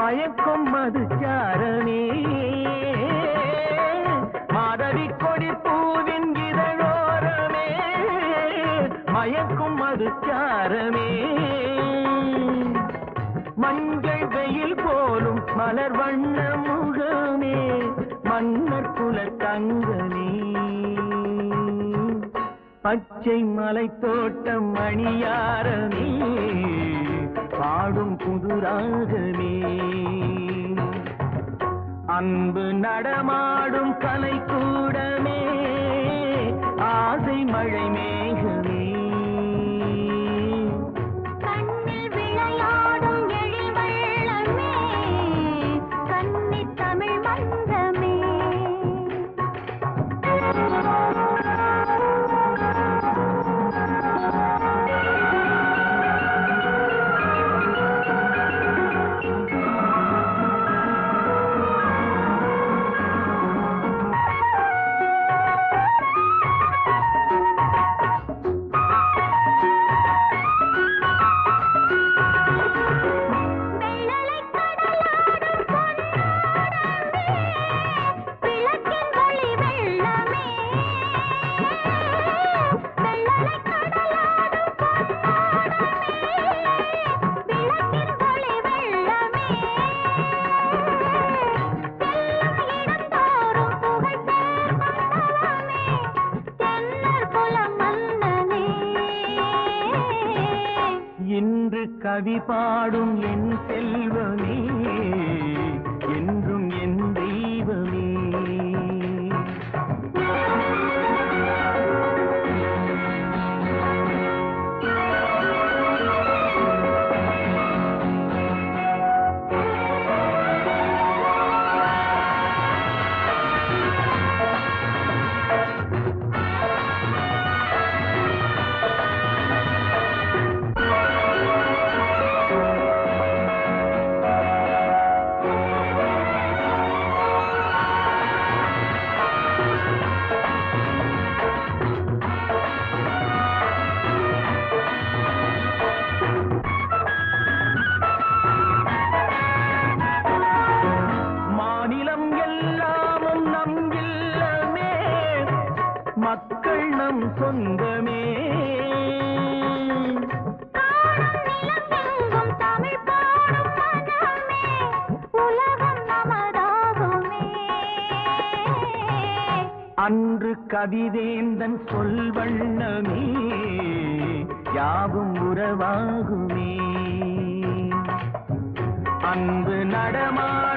மயக்கும் மதுச்சாரமே மாதவி கொடி பூவின் இதழோரமே மயக்கும் மதுச்சாரமே மஞ்சள் வெயில் போலும் மலர் வண்ண முகமே மன்னர் குல தங்கமே பச்சை மலை தோட்டம் மணியாரமே பாடும் புதுராகமே அன்பு நடமாடும் கலைக்கூடமே ஆசை மழை மேகமே கண்ணில் விளையாடும் எழில் வெள்ளமே கன்னி தமிழ் மன்றமே இன்று கவி பாடும் என் செல்வமே என்றும் என் தெய்வமே மக்கள் நம் சொந்தமே தமிழ் பாடும் மனமே உலகம் நமதாகுமே அன்று கவிதேந்தன் சொல்வண்ணமே யாவும் உறவாகுமே அன்பு நடமா